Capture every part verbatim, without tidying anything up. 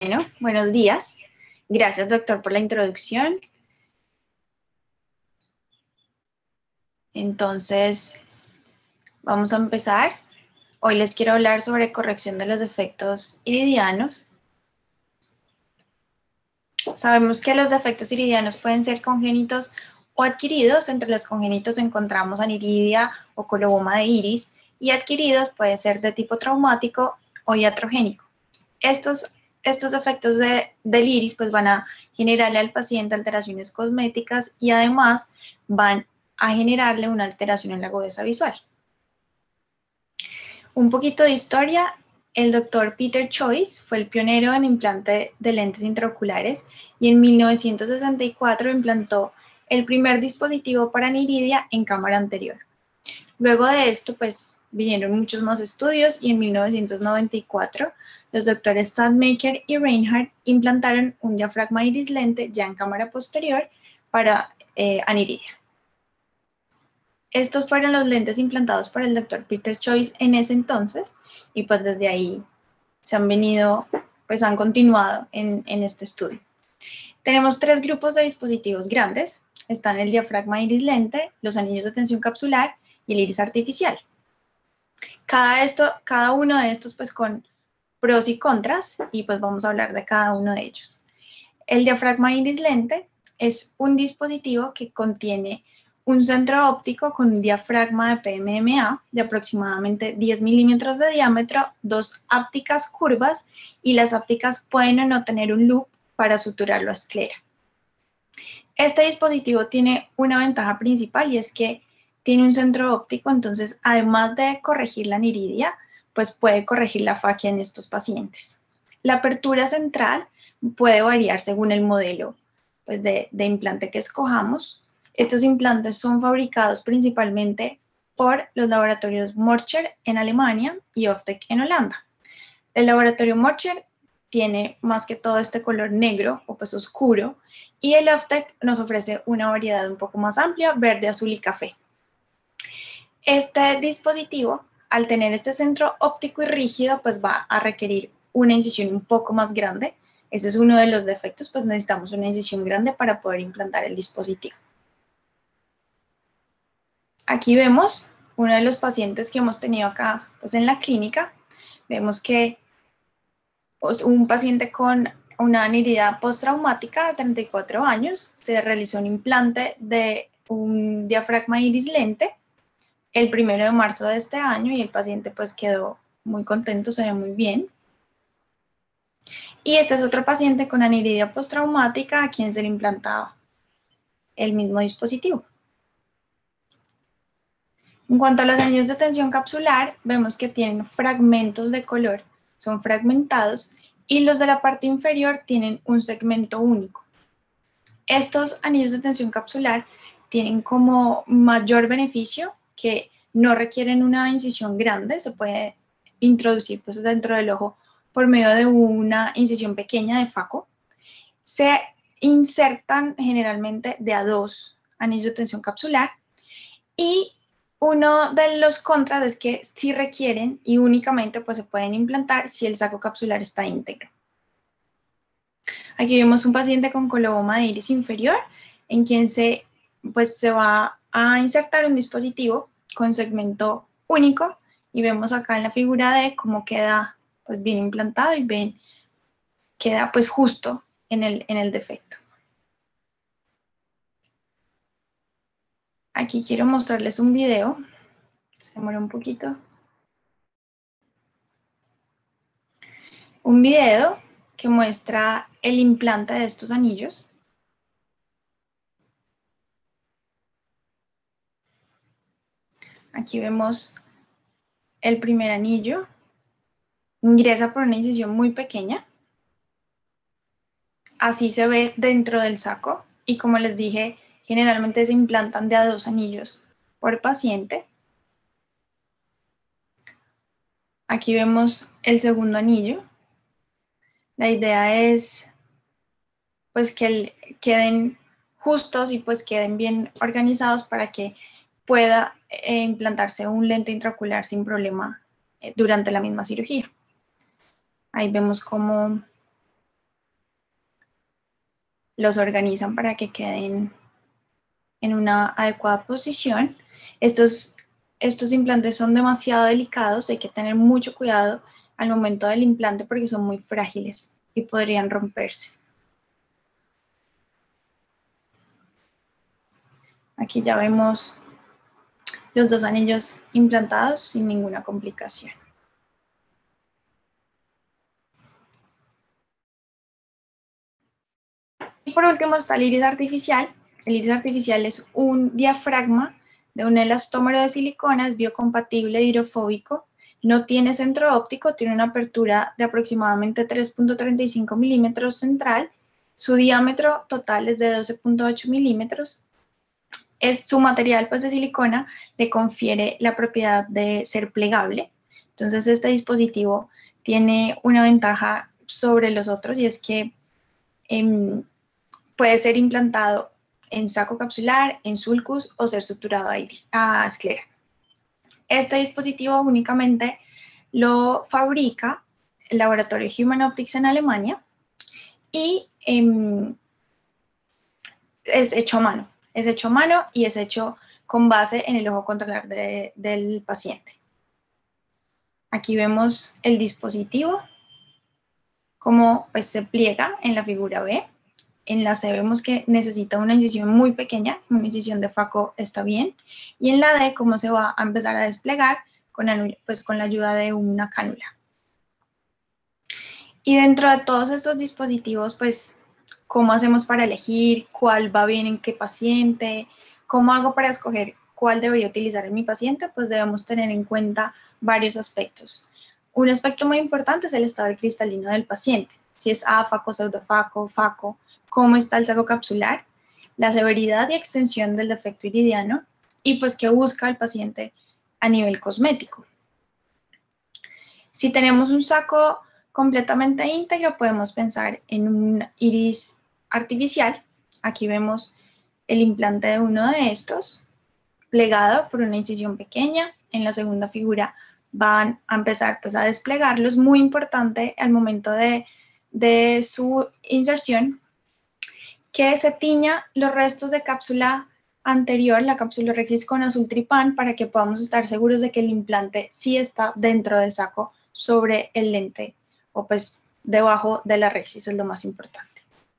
Bueno, buenos días. Gracias, doctor, por la introducción. Entonces, vamos a empezar. Hoy les quiero hablar sobre corrección de los defectos iridianos. Sabemos que los defectos iridianos pueden ser congénitos o adquiridos. Entre los congénitos encontramos aniridia o coloboma de iris, y adquiridos puede ser de tipo traumático o iatrogénico. Estos, estos defectos de, del iris pues van a generarle al paciente alteraciones cosméticas y además van a generarle una alteración en la agudeza visual. Un poquito de historia. El doctor Peter Choice fue el pionero en implante de lentes intraoculares y en mil novecientos sesenta y cuatro implantó el primer dispositivo para aniridia en cámara anterior. Luego de esto, pues, vinieron muchos más estudios y en mil novecientos noventa y cuatro los doctores Sandmaker y Reinhardt implantaron un diafragma iris lente ya en cámara posterior para eh, aniridia. Estos fueron los lentes implantados por el doctor Peter Choice en ese entonces y pues desde ahí se han venido, pues han continuado en, en este estudio. Tenemos tres grupos de dispositivos grandes. Están el diafragma iris lente, los anillos de tensión capsular y el iris artificial. Cada, esto, cada uno de estos pues con pros y contras, y pues vamos a hablar de cada uno de ellos. El diafragma iris lente es un dispositivo que contiene un centro óptico con un diafragma de P M M A de aproximadamente diez milímetros de diámetro, dos ápticas curvas, y las ápticas pueden o no tener un loop para suturar la esclera. Este dispositivo tiene una ventaja principal y es que tiene un centro óptico, entonces además de corregir la aniridia, pues puede corregir la faquia en estos pacientes. La apertura central puede variar según el modelo pues, de, de implante que escojamos. Estos implantes son fabricados principalmente por los laboratorios Morcher en Alemania y Oftec en Holanda. El laboratorio Morcher tiene más que todo este color negro o pues oscuro, y el Oftec nos ofrece una variedad un poco más amplia, verde, azul y café. Este dispositivo, al tener este centro óptico y rígido, pues va a requerir una incisión un poco más grande. Ese es uno de los defectos, pues necesitamos una incisión grande para poder implantar el dispositivo. Aquí vemos uno de los pacientes que hemos tenido acá pues en la clínica. Vemos que un paciente con una aniridia postraumática de treinta y cuatro años, se realizó un implante de un diafragma iris lente el primero de marzo de este año y el paciente pues quedó muy contento, se ve muy bien. Y este es otro paciente con aniridia postraumática a quien se le implantaba el mismo dispositivo. En cuanto a los anillos de tensión capsular, vemos que tienen fragmentos de color, son fragmentados, y los de la parte inferior tienen un segmento único. Estos anillos de tensión capsular tienen como mayor beneficio que no requieren una incisión grande, se puede introducir pues, dentro del ojo por medio de una incisión pequeña de faco. Se insertan generalmente de a dos anillos de tensión capsular, y uno de los contras es que sí requieren y únicamente pues, se pueden implantar si el saco capsular está íntegro. Aquí vemos un paciente con coloboma de iris inferior, en quien se, pues, se va a insertar un dispositivo con segmento único, y vemos acá en la figura de cómo queda pues, bien implantado y ven, queda pues justo en el, en el defecto. Aquí quiero mostrarles un video, se demora un poquito. Un video que muestra el implante de estos anillos. Aquí vemos el primer anillo, ingresa por una incisión muy pequeña. Así se ve dentro del saco, y como les dije, generalmente se implantan de a dos anillos por paciente. Aquí vemos el segundo anillo. La idea es pues que el, queden justos y pues queden bien organizados para que pueda eh, implantarse un lente intraocular sin problema eh, durante la misma cirugía. Ahí vemos cómo los organizan para que queden en una adecuada posición. Estos, estos implantes son demasiado delicados, hay que tener mucho cuidado al momento del implante porque son muy frágiles y podrían romperse. Aquí ya vemos los dos anillos implantados sin ninguna complicación. Y por último está el iris artificial. El iris artificial es un diafragma de un elastómero de silicona, es biocompatible, hidrofóbico, no tiene centro óptico, tiene una apertura de aproximadamente tres punto treinta y cinco milímetros central, su diámetro total es de doce punto ocho milímetros. Es, su material pues, de silicona le confiere la propiedad de ser plegable. Entonces este dispositivo tiene una ventaja sobre los otros y es que eh, puede ser implantado en saco capsular, en sulcus o ser suturado a, iris, a esclera. Este dispositivo únicamente lo fabrica el laboratorio Human Optics en Alemania y eh, es hecho a mano. Es hecho a mano y es hecho con base en el ojo controlar de, del paciente. Aquí vemos el dispositivo, cómo pues, se pliega en la figura B. En la C vemos que necesita una incisión muy pequeña, una incisión de Faco está bien. Y en la D, cómo se va a empezar a desplegar con, pues, con la ayuda de una cánula. Y dentro de todos estos dispositivos, pues, ¿cómo hacemos para elegir cuál va bien en qué paciente? ¿Cómo hago para escoger cuál debería utilizar en mi paciente? Pues debemos tener en cuenta varios aspectos. Un aspecto muy importante es el estado cristalino del paciente. Si es áfaco, pseudofaco, faco, cómo está el saco capsular, la severidad y extensión del defecto iridiano y pues qué busca el paciente a nivel cosmético. Si tenemos un saco completamente íntegro, podemos pensar en un iris artificial. Aquí vemos el implante de uno de estos, plegado por una incisión pequeña. En la segunda figura van a empezar pues, a desplegarlo. Es muy importante al momento de, de su inserción que se tiña los restos de cápsula anterior, la capsulorhexis con azul tripán, para que podamos estar seguros de que el implante sí está dentro del saco sobre el lente o pues debajo de la rexis, es lo más importante.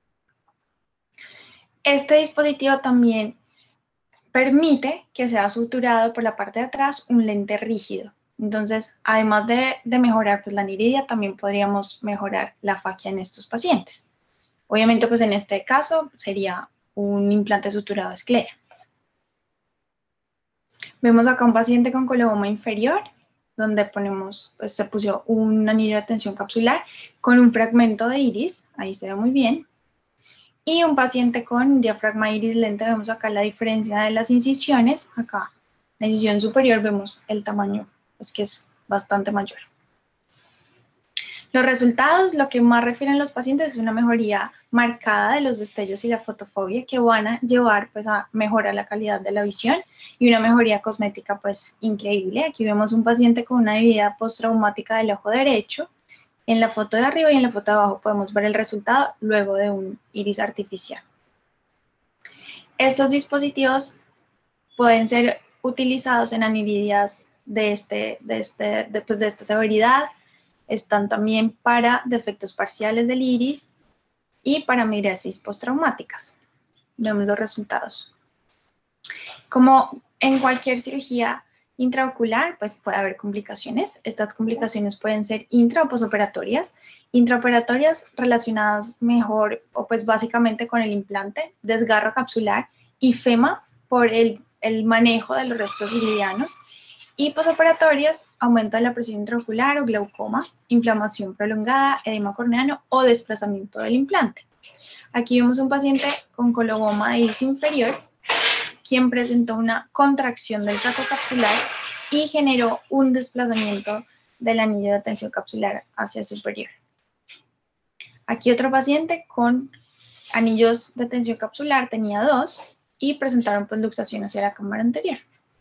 Este dispositivo también permite que sea suturado por la parte de atrás un lente rígido. Entonces, además de, de mejorar pues, la aniridia, también podríamos mejorar la faquia en estos pacientes. Obviamente, pues en este caso sería un implante suturado a esclera. Vemos acá un paciente con coloboma inferior, donde ponemos, pues se puso un anillo de tensión capsular con un fragmento de iris, ahí se ve muy bien. Y un paciente con diafragma iris lente, vemos acá la diferencia de las incisiones. Acá, la incisión superior, vemos el tamaño, es que es bastante mayor. Los resultados, lo que más refieren los pacientes es una mejoría marcada de los destellos y la fotofobia que van a llevar pues, a mejorar la calidad de la visión y una mejoría cosmética pues increíble. Aquí vemos un paciente con una herida postraumática del ojo derecho. En la foto de arriba y en la foto de abajo podemos ver el resultado luego de un iris artificial. Estos dispositivos pueden ser utilizados en aniridias de, este, de, este, de, pues, de esta severidad. Están también para defectos parciales del iris y para miriasis postraumáticas. Vemos los resultados. Como en cualquier cirugía intraocular, pues puede haber complicaciones. Estas complicaciones pueden ser intra o posoperatorias. Intraoperatorias relacionadas mejor o pues básicamente con el implante, desgarro capsular y fema por el, el manejo de los restos iridianos. Y posoperatorias, aumento de la presión intraocular o glaucoma, inflamación prolongada, edema corneano o desplazamiento del implante. Aquí vemos un paciente con coloboma de iris inferior, quien presentó una contracción del saco capsular y generó un desplazamiento del anillo de tensión capsular hacia superior. Aquí otro paciente con anillos de tensión capsular, tenía dos, y presentaron pues luxación hacia la cámara anterior.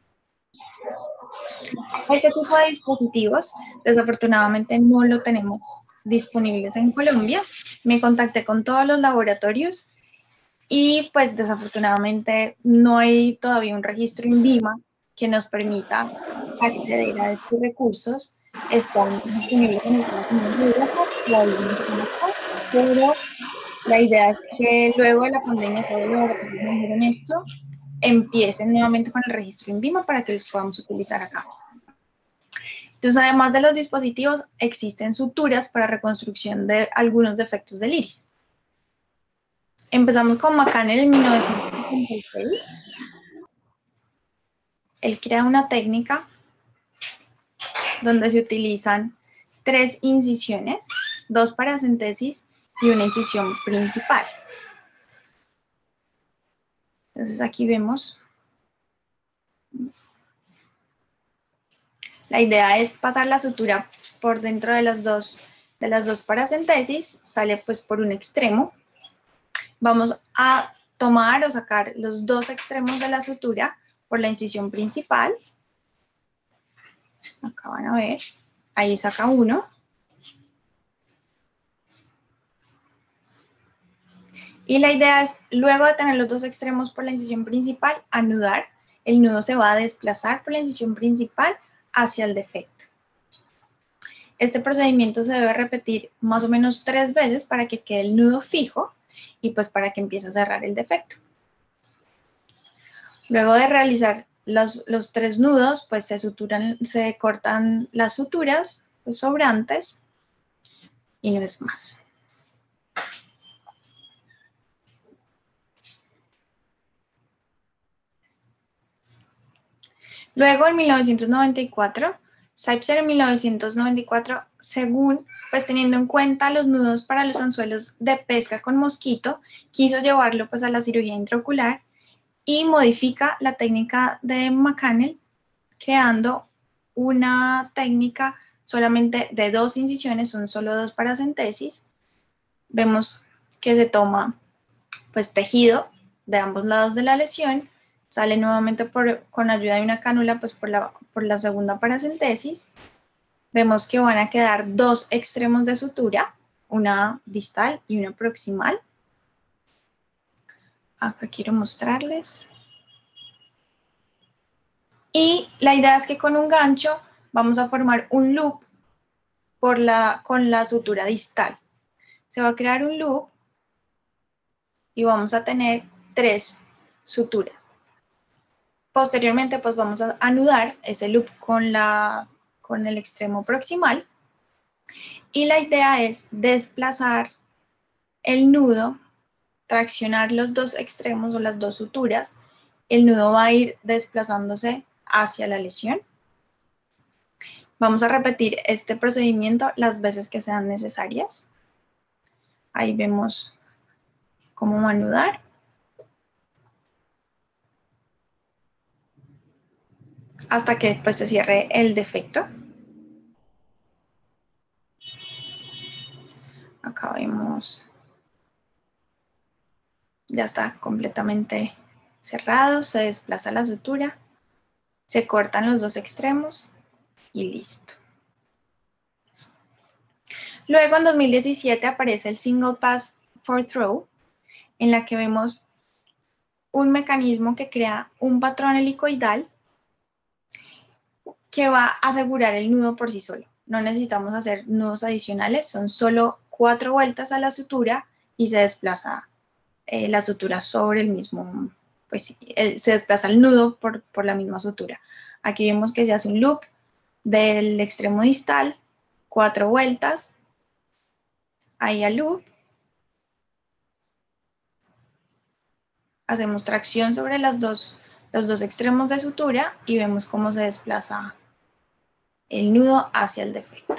Este tipo de dispositivos, desafortunadamente, no lo tenemos disponibles en Colombia. Me contacté con todos los laboratorios Y pues desafortunadamente no hay todavía un registro INVIMA que nos permita acceder a estos recursos. Están disponibles en Estados Unidos y Europa, probablemente en acá, pero la idea es que luego de la pandemia todos los laboratorios me dijeron esto, empiecen nuevamente con el registro INVIMA para que los podamos utilizar acá. Entonces, además de los dispositivos, existen suturas para reconstrucción de algunos defectos del iris. Empezamos con McCannel en mil novecientos setenta y seis. Él crea una técnica donde se utilizan tres incisiones, dos paracentesis y una incisión principal. Entonces aquí vemos, la idea es pasar la sutura por dentro de, los dos, de las dos paracentesis, sale pues por un extremo. Vamos a tomar o sacar los dos extremos de la sutura por la incisión principal. Acá van a ver, ahí saca uno. Y la idea es, luego de tener los dos extremos por la incisión principal, anudar. El nudo se va a desplazar por la incisión principal hacia el defecto. Este procedimiento se debe repetir más o menos tres veces para que quede el nudo fijo y pues para que empiece a cerrar el defecto. Luego de realizar los, los tres nudos, pues se suturan, se cortan las suturas pues, sobrantes y no es más. Luego, en mil novecientos noventa y cuatro, Seipzer en mil novecientos noventa y cuatro, según, pues teniendo en cuenta los nudos para los anzuelos de pesca con mosquito, quiso llevarlo pues a la cirugía intraocular y modifica la técnica de McCannel, creando una técnica solamente de dos incisiones, son solo dos paracentesis. Vemos que se toma pues tejido de ambos lados de la lesión, sale nuevamente por, con ayuda de una cánula pues por la, por la segunda paracentesis. Vemos que van a quedar dos extremos de sutura, una distal y una proximal. Acá quiero mostrarles. Y la idea es que con un gancho vamos a formar un loop por la, con la sutura distal. Se va a crear un loop y vamos a tener tres suturas. Posteriormente, pues vamos a anudar ese loop con, la, con el extremo proximal. Y la idea es desplazar el nudo, traccionar los dos extremos o las dos suturas. El nudo va a ir desplazándose hacia la lesión. Vamos a repetir este procedimiento las veces que sean necesarias. Ahí vemos cómo anudar. Hasta que pues se cierre el defecto. Acá vemos, ya está completamente cerrado, se desplaza la sutura, se cortan los dos extremos y listo. Luego en dos mil diecisiete aparece el Single Pass for Throw, en la que vemos un mecanismo que crea un patrón helicoidal que va a asegurar el nudo por sí solo. No necesitamos hacer nudos adicionales, son solo cuatro vueltas a la sutura y se desplaza eh, la sutura sobre el mismo, pues el, se desplaza el nudo por, por la misma sutura. Aquí vemos que se hace un loop del extremo distal, cuatro vueltas, ahí al loop, hacemos tracción sobre las dos, los dos extremos de sutura y vemos cómo se desplaza el nudo hacia el defecto.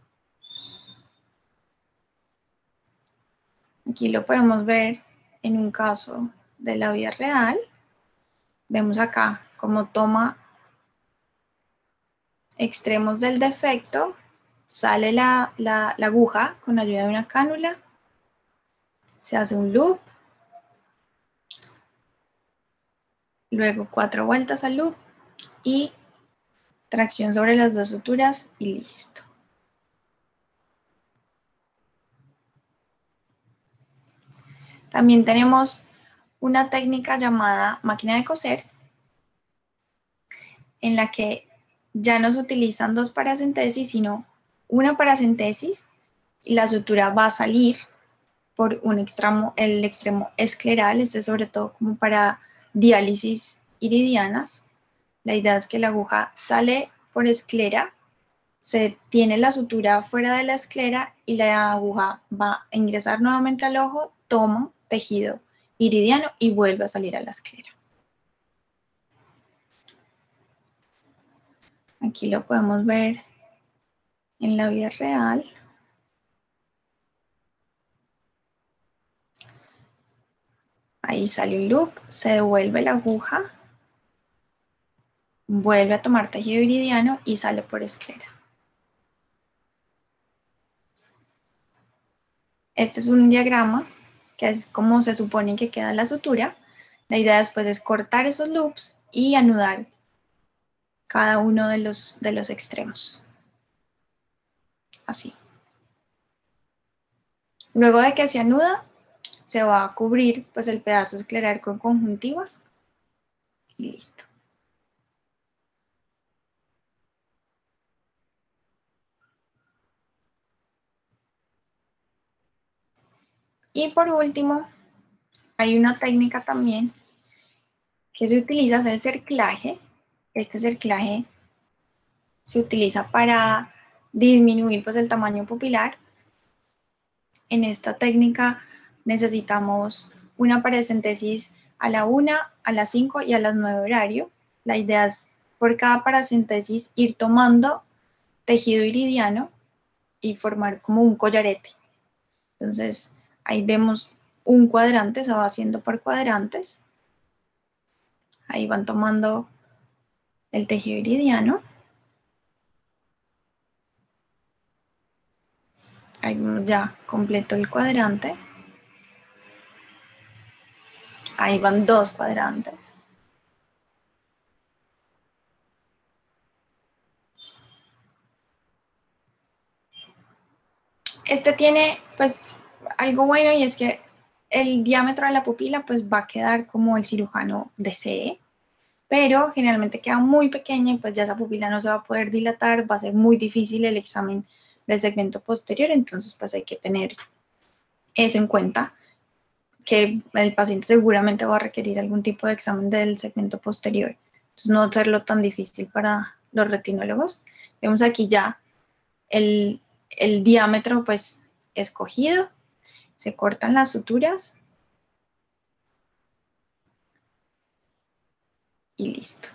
Aquí lo podemos ver en un caso de la vida real. Vemos acá cómo toma extremos del defecto, sale la, la, la aguja con ayuda de una cánula, se hace un loop, luego cuatro vueltas al loop y tracción sobre las dos suturas y listo. También tenemos una técnica llamada máquina de coser, en la que ya no se utilizan dos paracentesis, sino una paracentesis, y la sutura va a salir por un extremo, el extremo escleral, este es sobre todo como para diálisis iridianas. La idea es que la aguja sale por esclera, se tiene la sutura fuera de la esclera y la aguja va a ingresar nuevamente al ojo, toma tejido iridiano y vuelve a salir a la esclera. Aquí lo podemos ver en la vida real. Ahí sale un loop, se devuelve la aguja, vuelve a tomar tejido iridiano y sale por esclera. Este es un diagrama que es como se supone que queda la sutura. La idea después es cortar esos loops y anudar cada uno de los, de los extremos. Así. Luego de que se anuda, se va a cubrir pues, el pedazo escleral con conjuntiva y listo. Y por último, hay una técnica también que se utiliza, es el cerclaje. Este cerclaje se utiliza para disminuir pues, el tamaño pupilar. En esta técnica necesitamos una paracentesis a la una, a las cinco y a las nueve horario. La idea es por cada paracentesis ir tomando tejido iridiano y formar como un collarete. Entonces ahí vemos un cuadrante, se va haciendo por cuadrantes. Ahí van tomando el tejido iridiano. Ahí ya completo el cuadrante. Ahí van dos cuadrantes. Este tiene pues algo bueno y es que el diámetro de la pupila pues va a quedar como el cirujano desee, pero generalmente queda muy pequeña y pues ya esa pupila no se va a poder dilatar, va a ser muy difícil el examen del segmento posterior, entonces pues hay que tener eso en cuenta, que el paciente seguramente va a requerir algún tipo de examen del segmento posterior, entonces no hacerlo tan difícil para los retinólogos. Vemos aquí ya el, el diámetro pues escogido, se cortan las suturas y listo.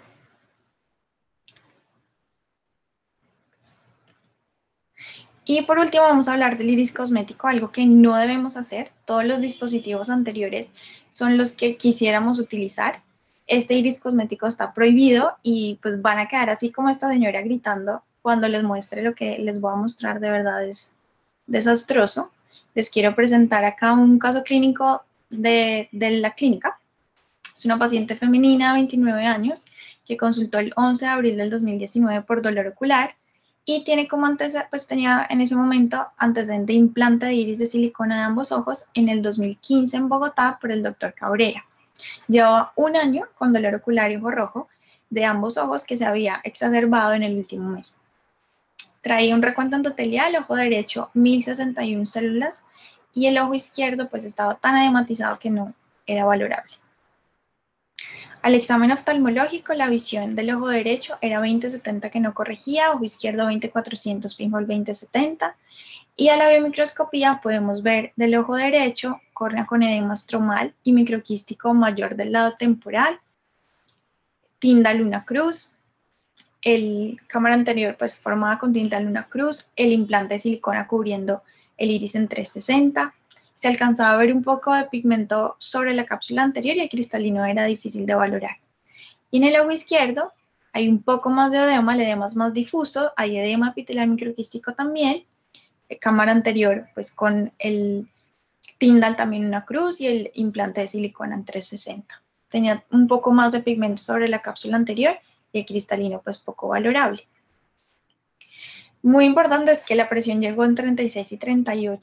Y por último vamos a hablar del iris cosmético, algo que no debemos hacer. Todos los dispositivos anteriores son los que quisiéramos utilizar. Este iris cosmético está prohibido y pues van a quedar así como esta señora gritando cuando les muestre lo que les voy a mostrar. De verdad es desastroso. Les quiero presentar acá un caso clínico de, de la clínica. Es una paciente femenina de veintinueve años que consultó el once de abril del dos mil diecinueve por dolor ocular. Y tiene como antecedente, pues tenía en ese momento antecedente de implante de iris de silicona de ambos ojos en el dos mil quince en Bogotá por el doctor Cabrera. Llevaba un año con dolor ocular y ojo rojo de ambos ojos que se había exacerbado en el último mes. Traía un recuento endotelial, ojo derecho mil sesenta y una células y el ojo izquierdo pues estaba tan edematizado que no era valorable. Al examen oftalmológico, la visión del ojo derecho era veinte setenta que no corregía, ojo izquierdo veinte cuatrocientos, pinhole veinte setenta. Y a la biomicroscopía podemos ver del ojo derecho, córnea con edema estromal y microquístico mayor del lado temporal, tinta luna cruz, el cámara anterior pues formada con tinta luna cruz, el implante de silicona cubriendo el iris en trescientos sesenta. Se alcanzaba a ver un poco de pigmento sobre la cápsula anterior y el cristalino era difícil de valorar. Y en el ojo izquierdo hay un poco más de edema, el edema es más difuso, hay edema epitelial microquístico también, cámara anterior pues con el Tyndall también una cruz y el implante de silicona en trescientos sesenta. Tenía un poco más de pigmento sobre la cápsula anterior y el cristalino pues poco valorable. Muy importante es que la presión llegó en treinta y seis y treinta y ocho.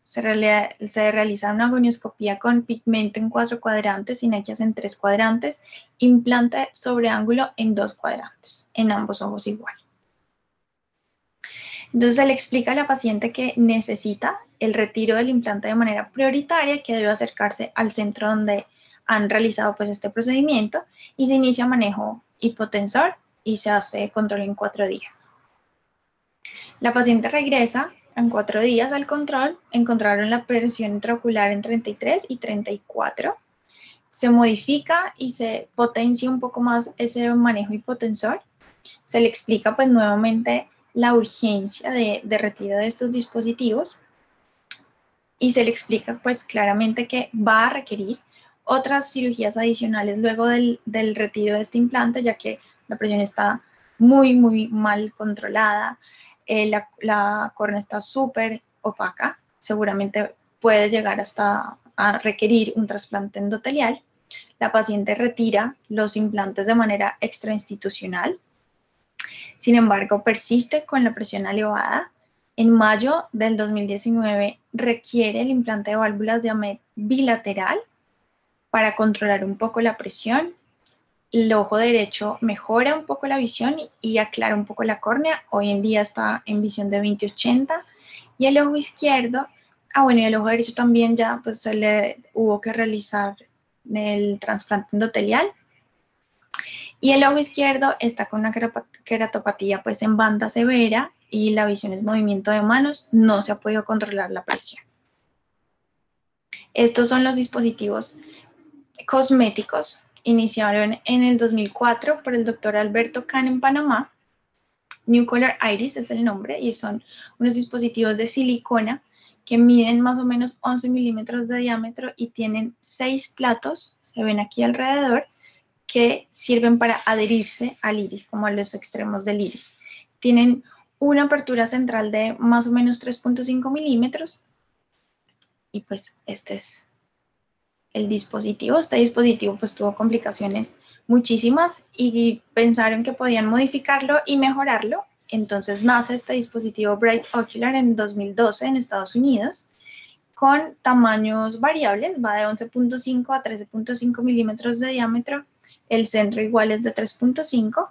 Se, realiza, se realiza una gonioscopía con pigmento en cuatro cuadrantes, sinequias en tres cuadrantes, implante sobre ángulo en dos cuadrantes, en ambos ojos igual. Entonces se le explica a la paciente que necesita el retiro del implante de manera prioritaria, que debe acercarse al centro donde han realizado pues este procedimiento y se inicia manejo hipotensor y se hace control en cuatro días. La paciente regresa en cuatro días al control, encontraron la presión intraocular en treinta y tres y treinta y cuatro. Se modifica y se potencia un poco más ese manejo hipotensor. Se le explica pues nuevamente la urgencia de, de retiro de estos dispositivos y se le explica pues claramente que va a requerir otras cirugías adicionales luego del, del retiro de este implante, ya que la presión está muy, muy mal controlada, eh, la, la córnea está súper opaca, seguramente puede llegar hasta a requerir un trasplante endotelial. La paciente retira los implantes de manera extrainstitucional. Sin embargo, persiste con la presión elevada. En mayo del dos mil diecinueve requiere el implante de válvulas de Ahmed bilateral para controlar un poco la presión. El ojo derecho mejora un poco la visión y aclara un poco la córnea. Hoy en día está en visión de veinte ochenta. Y el ojo izquierdo, ah bueno, y el ojo derecho también ya pues se le hubo que realizar el trasplante endotelial. Y el ojo izquierdo está con una queratopatía pues en banda severa y la visión es movimiento de manos, no se ha podido controlar la presión. Estos son los dispositivos cosméticos. Iniciaron en el dos mil cuatro por el doctor Alberto Kahn en Panamá. New Color Iris es el nombre y son unos dispositivos de silicona que miden más o menos once milímetros de diámetro y tienen seis platos, se ven aquí alrededor, que sirven para adherirse al iris, como a los extremos del iris. Tienen una apertura central de más o menos tres punto cinco milímetros y pues este es el dispositivo. Este dispositivo pues tuvo complicaciones muchísimas y pensaron que podían modificarlo y mejorarlo. Entonces nace este dispositivo Bright Ocular en dos mil doce en Estados Unidos con tamaños variables, va de once punto cinco a trece punto cinco milímetros de diámetro. El centro igual es de tres punto cinco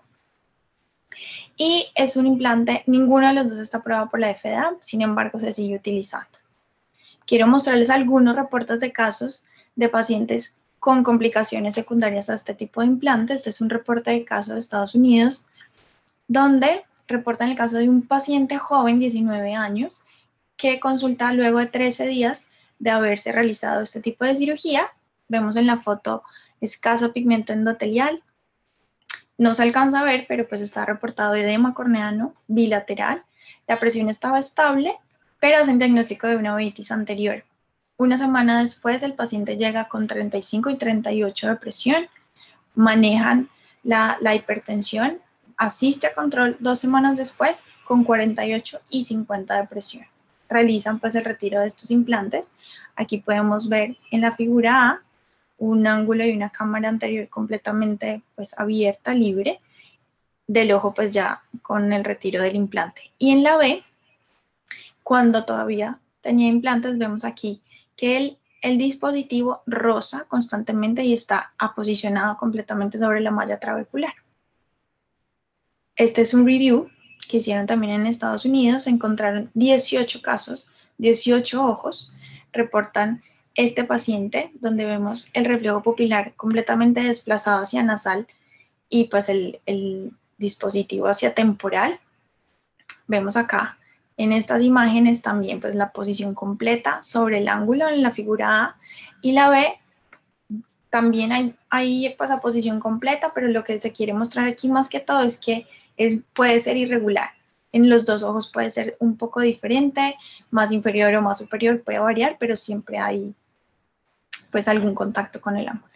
y es un implante, ninguno de los dos está aprobado por la F D A, sin embargo se sigue utilizando. Quiero mostrarles algunos reportes de casos de pacientes con complicaciones secundarias a este tipo de implantes. Este es un reporte de caso de Estados Unidos donde reportan el caso de un paciente joven, diecinueve años, que consulta luego de trece días de haberse realizado este tipo de cirugía. Vemos en la foto escaso pigmento endotelial. No se alcanza a ver, pero pues está reportado edema corneano bilateral. La presión estaba estable, pero hacen diagnóstico de una uveitis anterior. Una semana después, el paciente llega con treinta y cinco y treinta y ocho de presión. Manejan la, la hipertensión. Asiste a control dos semanas después con cuarenta y ocho y cincuenta de presión. Realizan pues el retiro de estos implantes. Aquí podemos ver en la figura A un ángulo y una cámara anterior completamente pues abierta, libre, del ojo pues ya con el retiro del implante. Y en la B, cuando todavía tenía implantes, vemos aquí que el, el dispositivo roza constantemente y está aposicionado completamente sobre la malla trabecular. Este es un review que hicieron también en Estados Unidos. Se encontraron dieciocho casos, dieciocho ojos, reportan este paciente, donde vemos el reflejo pupilar completamente desplazado hacia nasal y pues el, el dispositivo hacia temporal. Vemos acá en estas imágenes también pues la posición completa sobre el ángulo en la figura A y la B. También hay, hay pues, posición completa, pero lo que se quiere mostrar aquí más que todo es que es, puede ser irregular. En los dos ojos puede ser un poco diferente, más inferior o más superior, puede variar, pero siempre hay pues algún contacto con el ángulo.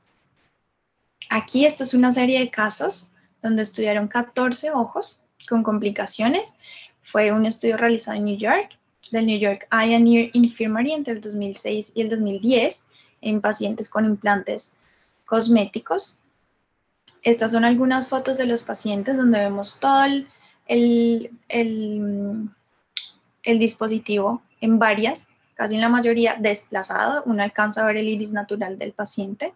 Aquí esta es una serie de casos donde estudiaron catorce ojos con complicaciones. Fue un estudio realizado en New York, del New York Eye and Ear Infirmary entre el dos mil seis y el dos mil diez, en pacientes con implantes cosméticos. Estas son algunas fotos de los pacientes donde vemos todo el, el, el, el dispositivo en varias casi en la mayoría desplazado. Uno alcanza a ver el iris natural del paciente.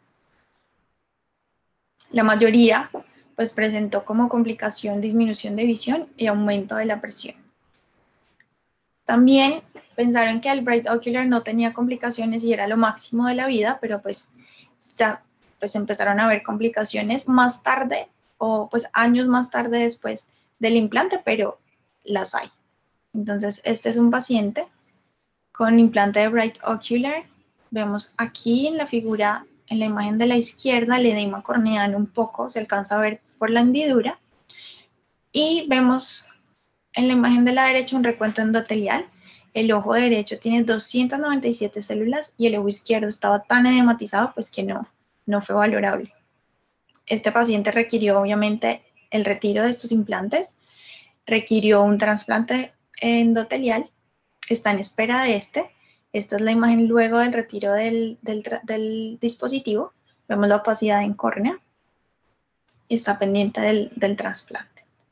La mayoría pues presentó como complicación disminución de visión y aumento de la presión. También pensaron que el Bright Ocular no tenía complicaciones y era lo máximo de la vida, pero pues, ya, pues empezaron a haber complicaciones más tarde o pues años más tarde después del implante, pero las hay. Entonces, este es un paciente con implante de Bright Ocular. Vemos aquí en la figura, en la imagen de la izquierda, el edema corneal un poco, se alcanza a ver por la hendidura. Y vemos en la imagen de la derecha un recuento endotelial. El ojo derecho tiene doscientas noventa y siete células y el ojo izquierdo estaba tan edematizado pues que no, no fue valorable. Este paciente requirió obviamente el retiro de estos implantes, requirió un trasplante endotelial, está en espera de este. Esta es la imagen luego del retiro del, del, del dispositivo. Vemos la opacidad en córnea y está pendiente del, del trasplante.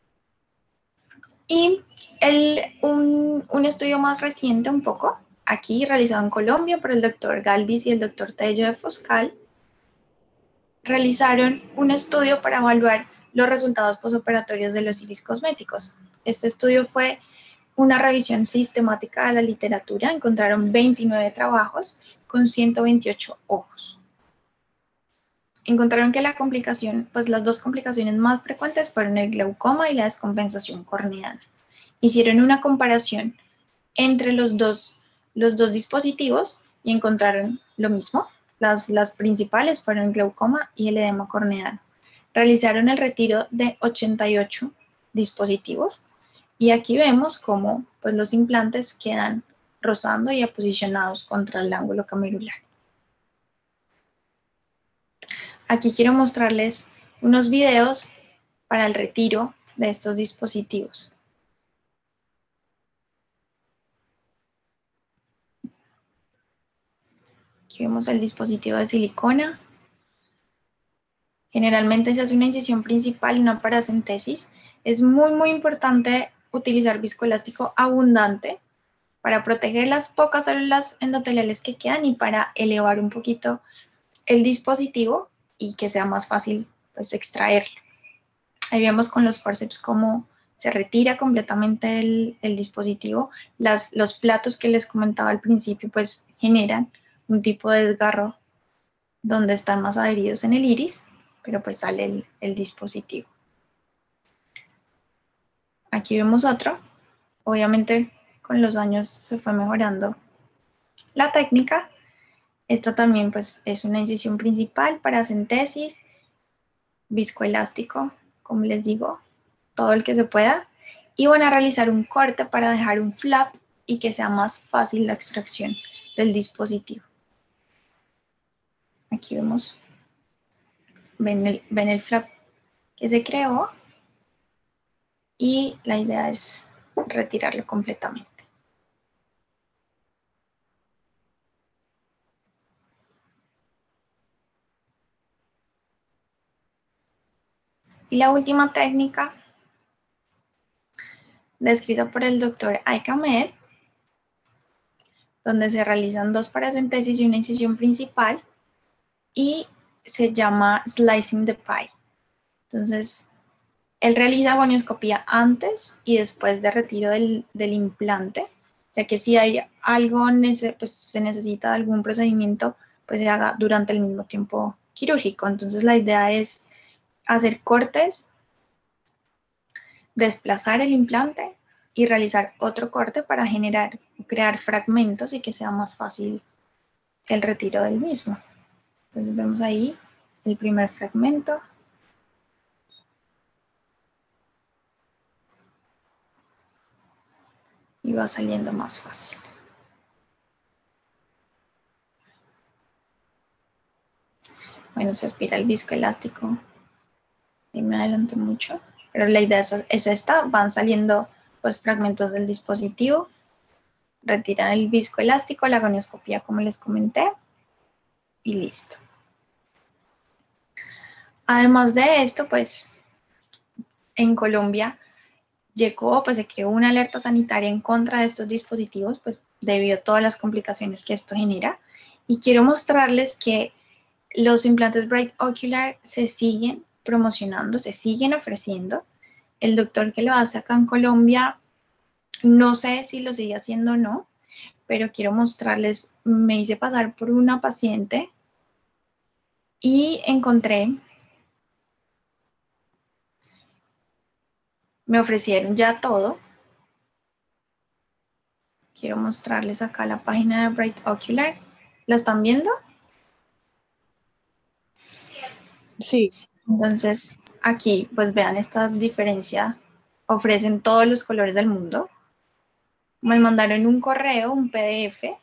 Y el, un, un estudio más reciente un poco, aquí realizado en Colombia por el doctor Galvis y el doctor Tello de Foscal, realizaron un estudio para evaluar los resultados posoperatorios de los iris cosméticos. Este estudio fue una revisión sistemática de la literatura. Encontraron veintinueve trabajos con ciento veintiocho ojos. Encontraron que la complicación, pues las dos complicaciones más frecuentes fueron el glaucoma y la descompensación corneal. Hicieron una comparación entre los dos, los dos dispositivos y encontraron lo mismo. Las, las principales fueron el glaucoma y el edema corneal. Realizaron el retiro de ochenta y ocho dispositivos y aquí vemos cómo pues, los implantes quedan rozando y aposicionados contra el ángulo camerular. Aquí quiero mostrarles unos videos para el retiro de estos dispositivos. Aquí vemos el dispositivo de silicona. Generalmente se hace una incisión principal y una paracentesis. Es muy, muy importante utilizar viscoelástico abundante para proteger las pocas células endoteliales que quedan y para elevar un poquito el dispositivo y que sea más fácil pues, extraerlo. Ahí vemos con los forceps cómo se retira completamente el, el dispositivo. Las, los platos que les comentaba al principio pues generan un tipo de desgarro donde están más adheridos en el iris, pero pues sale el, el dispositivo. Aquí vemos otro. Obviamente con los años se fue mejorando la técnica. Esta también pues es una incisión principal, paracentesis, viscoelástico, como les digo, todo el que se pueda. Y van a realizar un corte para dejar un flap y que sea más fácil la extracción del dispositivo. Aquí vemos, ven el, ven el flap que se creó y la idea es retirarlo completamente. Y la última técnica, descrita por el doctor Aika Ahmed, donde se realizan dos paracentesis y una incisión principal, y se llama slicing the pie. Entonces, él realiza gonioscopía antes y después de retiro del, del implante, ya que si hay algo, pues se necesita algún procedimiento, pues se haga durante el mismo tiempo quirúrgico. Entonces, la idea es hacer cortes, desplazar el implante y realizar otro corte para generar, crear fragmentos y que sea más fácil el retiro del mismo. Entonces vemos ahí el primer fragmento. Y va saliendo más fácil. Bueno, se aspira el viscoelástico. Y me adelanté mucho. Pero la idea es, es esta, van saliendo pues fragmentos del dispositivo, retiran el viscoelástico, la gonioscopía como les comenté, y listo. Además de esto, pues en Colombia llegó, pues se creó una alerta sanitaria en contra de estos dispositivos, pues debido a todas las complicaciones que esto genera. Y quiero mostrarles que los implantes Bright Ocular se siguen promocionando, se siguen ofreciendo. El doctor que lo hace acá en Colombia, no sé si lo sigue haciendo o no, pero quiero mostrarles, me hice pasar por una paciente y encontré, me ofrecieron ya todo. Quiero mostrarles acá la página de Bright Ocular. ¿La están viendo? Sí. Entonces, aquí, pues vean estas diferencias. Ofrecen todos los colores del mundo. Me mandaron un correo, un P D F.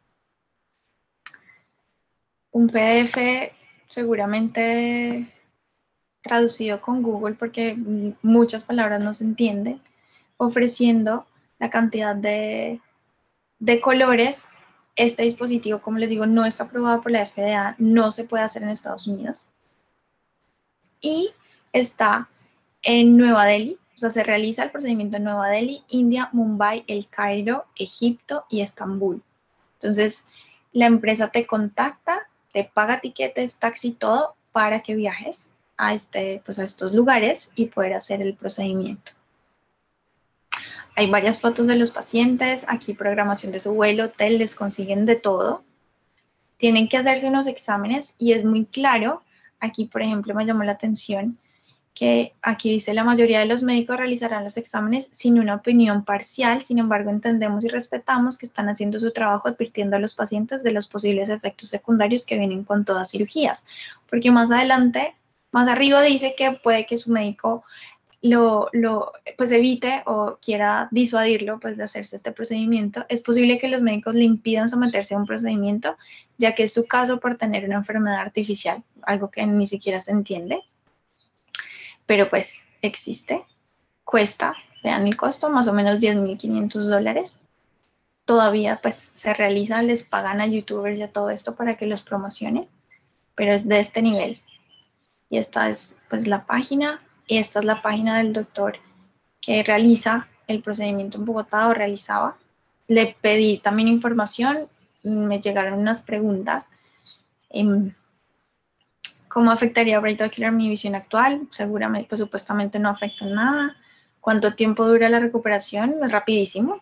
Un P D F seguramente traducido con Google porque muchas palabras no se entienden, ofreciendo la cantidad de, de colores. Este dispositivo, como les digo, no está aprobado por la F D A, no se puede hacer en Estados Unidos. Y está en Nueva Delhi, o sea, se realiza el procedimiento en Nueva Delhi, India, Mumbai, El Cairo, Egipto y Estambul. Entonces, la empresa te contacta, te paga tiquetes, taxi, todo para que viajes a, este, pues a estos lugares y poder hacer el procedimiento. Hay varias fotos de los pacientes, aquí programación de su vuelo, hotel, les consiguen de todo. Tienen que hacerse unos exámenes y es muy claro. Aquí, por ejemplo, me llamó la atención que aquí dice la mayoría de los médicos realizarán los exámenes sin una opinión parcial, sin embargo entendemos y respetamos que están haciendo su trabajo advirtiendo a los pacientes de los posibles efectos secundarios que vienen con todas cirugías, porque más adelante, más arriba dice que puede que su médico lo, lo pues evite o quiera disuadirlo pues de hacerse este procedimiento. Es posible que los médicos le impidan someterse a un procedimiento, ya que es su caso por tener una enfermedad artificial, algo que ni siquiera se entiende. Pero pues existe, cuesta, vean el costo, más o menos diez mil quinientos dólares. Todavía pues se realiza, les pagan a youtubers y a todo esto para que los promocionen, pero es de este nivel. Y esta es pues la página, y esta es la página del doctor que realiza el procedimiento en Bogotá o realizaba. Le pedí también información, me llegaron unas preguntas. Eh, ¿Cómo afectaría Bright Ocular mi visión actual? Seguramente, pues supuestamente no afecta en nada. ¿Cuánto tiempo dura la recuperación? Es rapidísimo.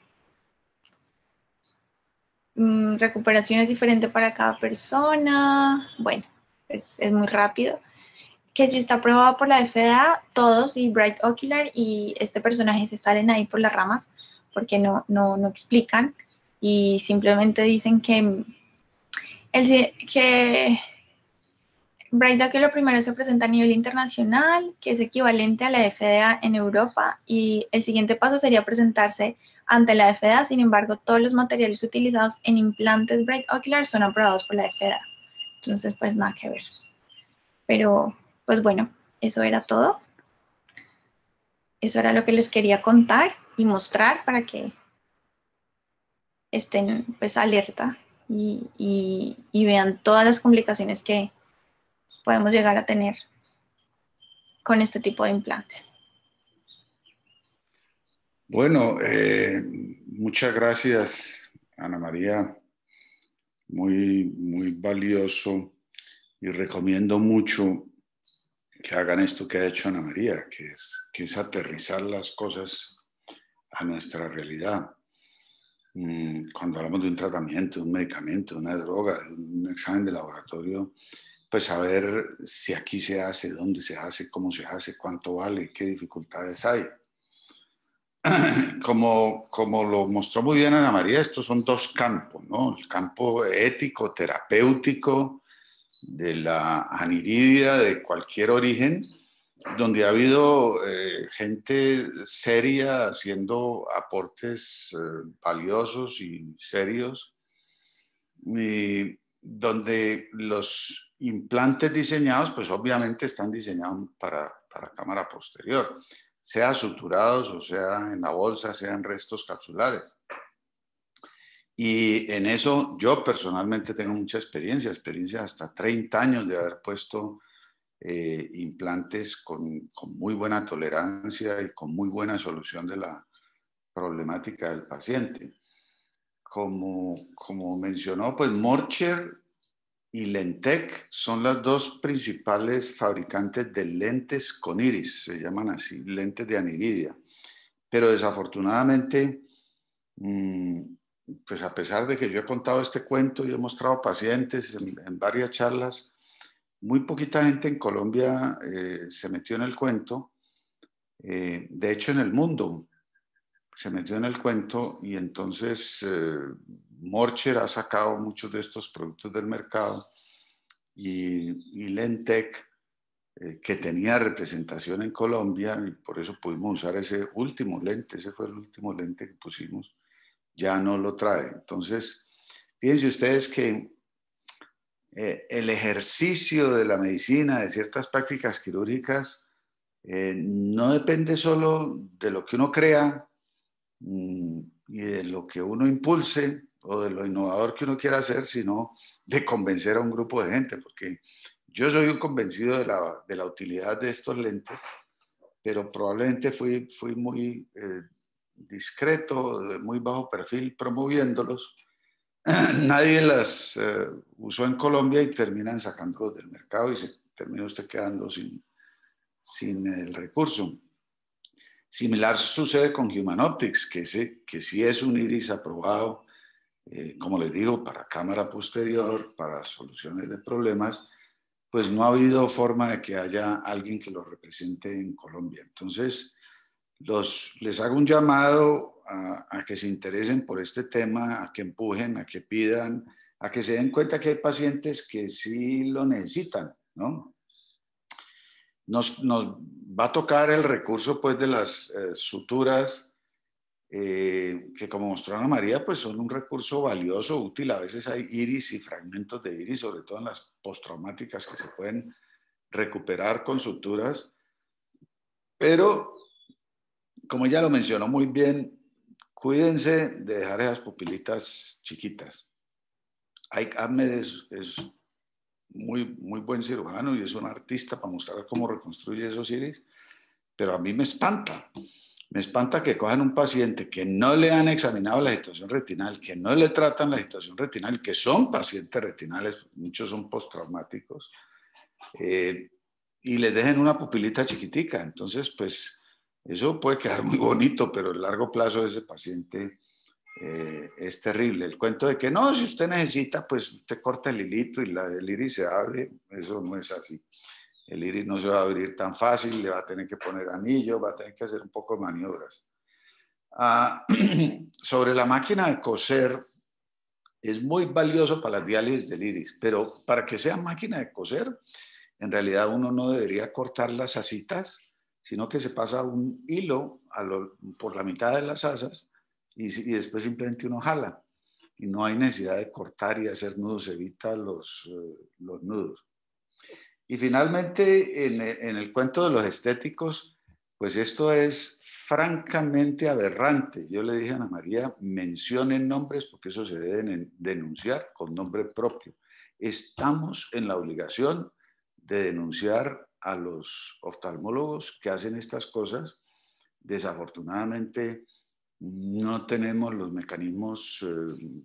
Mm, recuperación es diferente para cada persona. Bueno, es, es muy rápido. Que si está aprobado por la F D A, todos y Bright Ocular y este personaje se salen ahí por las ramas porque no, no, no explican y simplemente dicen que, el, que Bright Ocular primero se presenta a nivel internacional, que es equivalente a la F D A en Europa, y el siguiente paso sería presentarse ante la F D A. Sin embargo, todos los materiales utilizados en implantes Bright Ocular son aprobados por la F D A. Entonces, pues nada que ver. Pero, pues bueno, eso era todo. Eso era lo que les quería contar y mostrar para que estén pues alerta y, y, y vean todas las complicaciones que podemos llegar a tener con este tipo de implantes. Bueno, eh, muchas gracias, Ana María. Muy, muy valioso y recomiendo mucho que hagan esto que ha hecho Ana María, que es, que es aterrizar las cosas a nuestra realidad. Cuando hablamos de un tratamiento, de un medicamento, de una droga, de un examen de laboratorio, pues saber si aquí se hace, dónde se hace, cómo se hace, cuánto vale, qué dificultades hay. Como, como lo mostró muy bien Ana María, estos son dos campos, ¿no? El campo ético, terapéutico, de la aniridia de cualquier origen, donde ha habido eh, gente seria haciendo aportes eh, valiosos y serios, y donde los implantes diseñados, pues obviamente están diseñados para, para cámara posterior, sea suturados o sea en la bolsa, sea en restos capsulares. Y en eso yo personalmente tengo mucha experiencia, experiencia hasta treinta años de haber puesto eh, implantes con, con muy buena tolerancia y con muy buena solución de la problemática del paciente. Como, como mencionó, pues Morcher y Lentec son las dos principales fabricantes de lentes con iris, se llaman así, lentes de aniridia. Pero desafortunadamente, pues a pesar de que yo he contado este cuento y he mostrado pacientes en, en varias charlas, muy poquita gente en Colombia eh, se metió en el cuento. Eh, de hecho, en el mundo se metió en el cuento y entonces eh, Morcher ha sacado muchos de estos productos del mercado y, y Lentec, eh, que tenía representación en Colombia, y por eso pudimos usar ese último lente, ese fue el último lente que pusimos, ya no lo trae. Entonces, fíjense ustedes que eh, el ejercicio de la medicina, de ciertas prácticas quirúrgicas, eh, no depende solo de lo que uno crea mmm, y de lo que uno impulse o de lo innovador que uno quiera hacer, sino de convencer a un grupo de gente, porque yo soy un convencido de la, de la utilidad de estos lentes, pero probablemente fui, fui muy eh, discreto, de muy bajo perfil promoviéndolos. Nadie las eh, usó en Colombia y terminan sacándolos del mercado y se termina usted quedando sin, sin el recurso. Similar sucede con Human Optics, que, se, que sí es un iris aprobado, eh, como les digo, para cámara posterior, para soluciones de problemas, pues no ha habido forma de que haya alguien que lo represente en Colombia. Entonces, los, les hago un llamado a, a que se interesen por este tema, a que empujen, a que pidan, a que se den cuenta que hay pacientes que sí lo necesitan, ¿no? Nos, nos va a tocar el recurso pues de las eh, suturas, eh, que como mostró Ana María, pues son un recurso valioso, útil. A veces hay iris y fragmentos de iris, sobre todo en las postraumáticas, que se pueden recuperar con suturas. Pero, como ella lo mencionó muy bien, cuídense de dejar esas pupilitas chiquitas. Ahmed es, es muy, muy buen cirujano y es un artista para mostrar cómo reconstruye esos iris, pero a mí me espanta. Me espanta que cojan un paciente que no le han examinado la situación retinal, que no le tratan la situación retinal, que son pacientes retinales, muchos son postraumáticos, eh, y les dejen una pupilita chiquitica. Entonces, pues, eso puede quedar muy bonito, pero a largo plazo ese paciente eh, es terrible. El cuento de que no, si usted necesita, pues usted corta el hilito y la, el iris se abre, eso no es así. El iris no se va a abrir tan fácil, le va a tener que poner anillo, va a tener que hacer un poco de maniobras. Ah, sobre la máquina de coser, es muy valioso para las diálisis del iris, pero para que sea máquina de coser, en realidad uno no debería cortar las asitas, sino que se pasa un hilo a lo, por la mitad de las asas y, y después simplemente uno jala. Y no hay necesidad de cortar y hacer nudos, evita los, uh, los nudos. Y finalmente, en, en el cuento de los estéticos, pues esto es francamente aberrante. Yo le dije a Ana María, mencionen nombres porque eso se debe denunciar con nombre propio. Estamos en la obligación de denunciar a los oftalmólogos que hacen estas cosas. Desafortunadamente, no tenemos los mecanismos eh,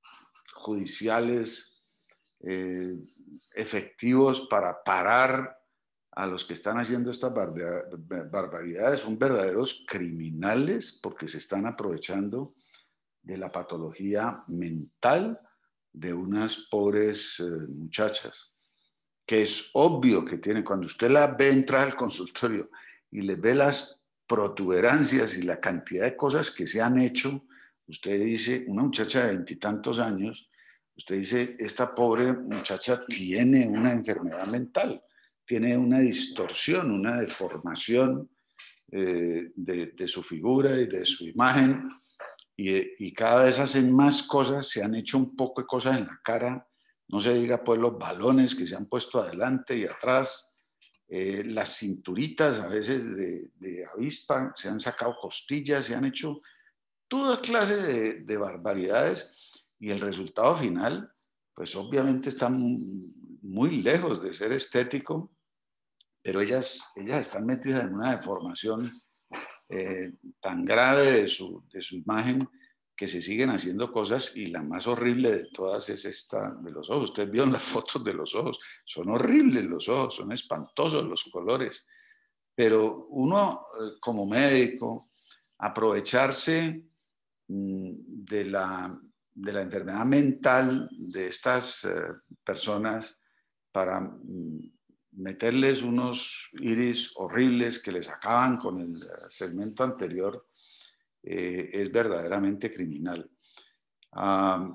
judiciales Eh, efectivos para parar a los que están haciendo estas barbaridades. Son verdaderos criminales porque se están aprovechando de la patología mental de unas pobres eh, muchachas, que es obvio que tienen. Cuando usted la ve entrar al consultorio y le ve las protuberancias y la cantidad de cosas que se han hecho, usted dice, una muchacha de veintitantos años, usted dice, esta pobre muchacha tiene una enfermedad mental, tiene una distorsión, una deformación eh, de, de su figura y de su imagen, y, y cada vez hacen más cosas, se han hecho un poco de cosas en la cara, no se diga pues los balones que se han puesto adelante y atrás, eh, las cinturitas a veces de, de avispa, se han sacado costillas, se han hecho toda clase de, de barbaridades. Y el resultado final, pues obviamente está muy lejos de ser estético pero ellas, ellas están metidas en una deformación eh, tan grave de su, de su imagen que se siguen haciendo cosas, y la más horrible de todas es esta de los ojos. Ustedes vieron las fotos de los ojos, son horribles los ojos, son espantosos los colores, pero uno como médico, aprovecharse de la, de la enfermedad mental de estas eh, personas para mm, meterles unos iris horribles que les acaban con el segmento anterior, eh, es verdaderamente criminal. Ah,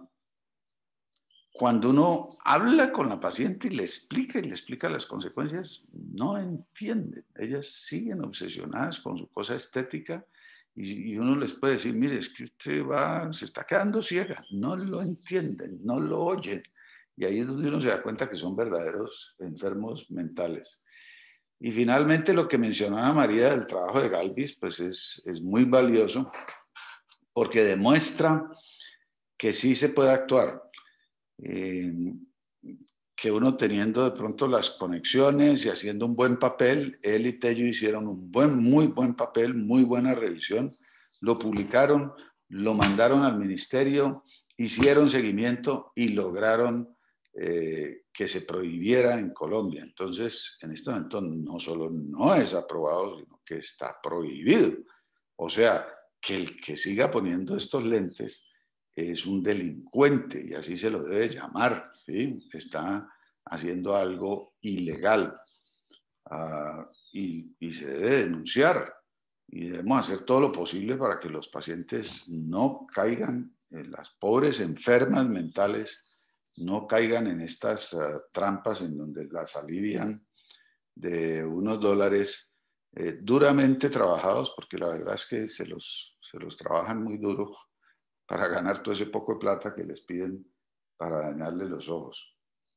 cuando uno habla con la paciente y le explica y le explica las consecuencias, no entienden. Ellas siguen obsesionadas con su cosa estética, y, y uno les puede decir, mire, es que usted va, se está quedando ciega. No lo entienden, no lo oyen. Y ahí es donde uno se da cuenta que son verdaderos enfermos mentales. Y finalmente lo que mencionaba María del trabajo de Galvis, pues es, es muy valioso porque demuestra que sí se puede actuar. Eh, que uno teniendo de pronto las conexiones y haciendo un buen papel, él y Tello hicieron un buen, muy buen papel, muy buena revisión, lo publicaron, lo mandaron al ministerio, hicieron seguimiento y lograron eh, que se prohibiera en Colombia. Entonces, en este momento no solo no es aprobado, sino que está prohibido. O sea, que el que siga poniendo estos lentes es un delincuente, y así se lo debe llamar, ¿sí? Está haciendo algo ilegal, uh, y, y se debe denunciar, y debemos hacer todo lo posible para que los pacientes no caigan, en las pobres enfermas mentales, no caigan en estas uh, trampas en donde las alivian de unos dólares eh, duramente trabajados, porque la verdad es que se los, se los trabajan muy duro para ganar todo ese poco de plata que les piden para dañarle los ojos.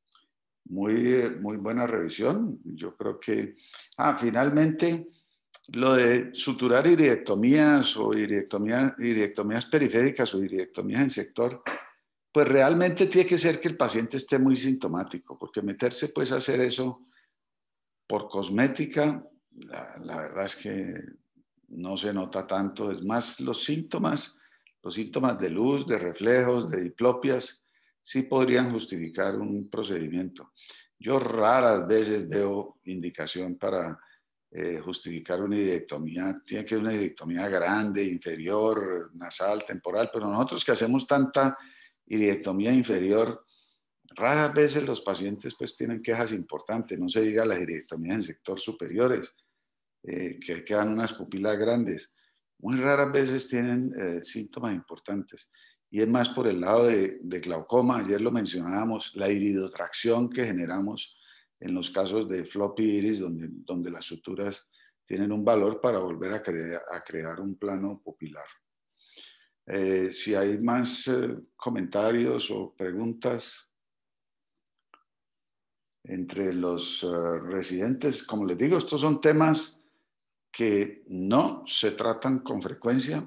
Muy, muy buena revisión. Yo creo que, ah, finalmente, lo de suturar iriectomías o iriectomía, iriectomías periféricas o iriectomías en sector, pues realmente tiene que ser que el paciente esté muy sintomático, porque meterse pues a hacer eso por cosmética, la, la verdad es que no se nota tanto. Es más los síntomas, los síntomas de luz, de reflejos, de diplopias, sí podrían justificar un procedimiento. Yo raras veces veo indicación para eh, justificar una iriectomía. Tiene que ser una iriectomía grande, inferior, nasal, temporal, pero nosotros que hacemos tanta iriectomía inferior, raras veces los pacientes pues tienen quejas importantes, no se diga las iriectomías en sector superiores, eh, que quedan unas pupilas grandes. Muy raras veces tienen eh, síntomas importantes. Y es más por el lado de, de glaucoma. Ayer lo mencionábamos, la iridotracción que generamos en los casos de floppy iris, donde, donde las suturas tienen un valor para volver a, crea, a crear un plano pupilar. Eh, si hay más eh, comentarios o preguntas entre los uh, residentes, como les digo, estos son temas que no se tratan con frecuencia,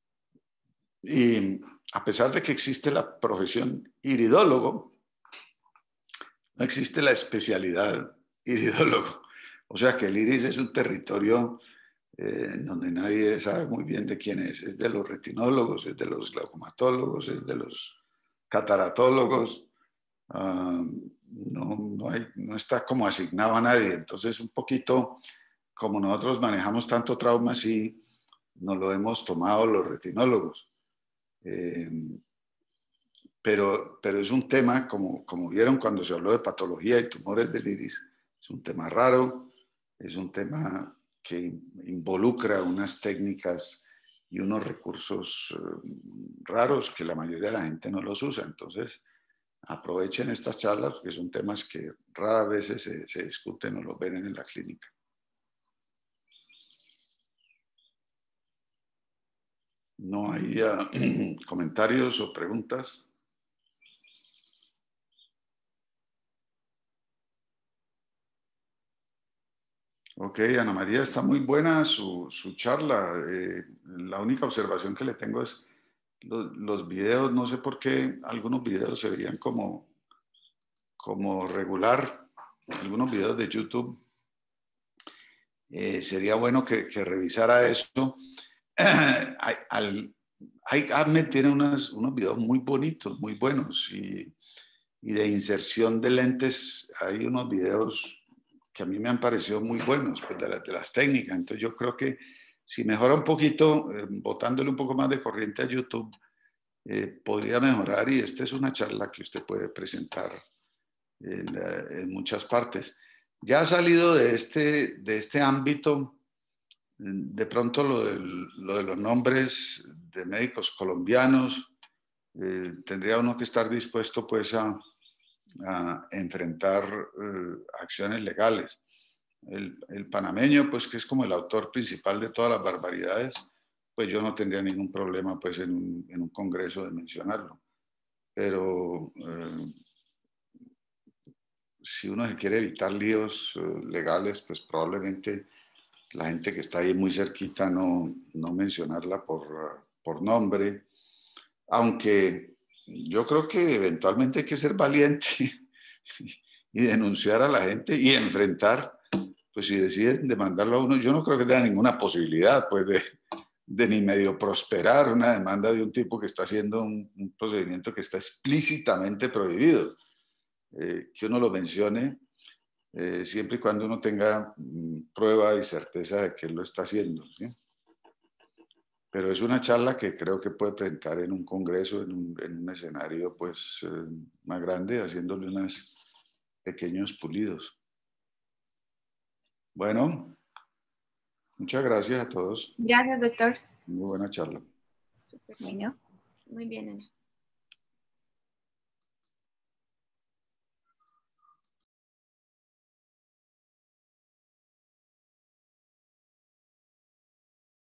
y a pesar de que existe la profesión iridólogo, no existe la especialidad iridólogo. O sea que el iris es un territorio eh, donde nadie sabe muy bien de quién es. Es de los retinólogos, es de los glaucomatólogos, es de los cataratólogos. Uh, no, no, hay, no está como asignado a nadie. Entonces, un poquito como nosotros manejamos tanto trauma, sí nos lo hemos tomado los retinólogos. Eh, pero, pero es un tema, como, como vieron cuando se habló de patología y tumores del iris, es un tema raro, es un tema que involucra unas técnicas y unos recursos eh, raros que la mayoría de la gente no los usa. Entonces, aprovechen estas charlas, porque son temas que raras veces se, se discuten o los ven en la clínica. No hay uh, comentarios o preguntas. Ok, Ana María, está muy buena su, su charla. Eh, la única observación que le tengo es los, los videos. No sé por qué algunos videos se veían como, como regular. Algunos videos de YouTube Eh, sería bueno que, que revisara eso. hay, al, hay, Ahmed tiene unas, unos videos muy bonitos, muy buenos, y, y de inserción de lentes hay unos videos que a mí me han parecido muy buenos, pues de, la, de las técnicas. Entonces yo creo que si mejora un poquito, eh, botándole un poco más de corriente a YouTube, eh, podría mejorar, y esta es una charla que usted puede presentar en, en muchas partes. Ya ha salido de este, de este ámbito, de pronto lo, del, lo de los nombres de médicos colombianos, eh, tendría uno que estar dispuesto pues a, a enfrentar eh, acciones legales. El, el panameño, pues que es como el autor principal de todas las barbaridades, pues yo no tendría ningún problema pues en un, en un congreso de mencionarlo. Pero eh, si uno se quiere evitar líos eh, legales, pues probablemente la gente que está ahí muy cerquita no, no mencionarla por, por nombre, aunque yo creo que eventualmente hay que ser valiente y denunciar a la gente y enfrentar, pues si deciden demandarlo a uno, yo no creo que tenga ninguna posibilidad pues de, de ni medio prosperar una demanda de un tipo que está haciendo un, un procedimiento que está explícitamente prohibido. Eh, que uno lo mencione eh, siempre y cuando uno tenga mm, prueba y certeza de que él lo está haciendo, ¿sí? Pero es una charla que creo que puede presentar en un congreso, en un, en un escenario pues eh, más grande, haciéndole unos pequeños pulidos. Bueno, muchas gracias a todos. Gracias, doctor. Muy buena charla. Súper bueno. Muy bien, Ana.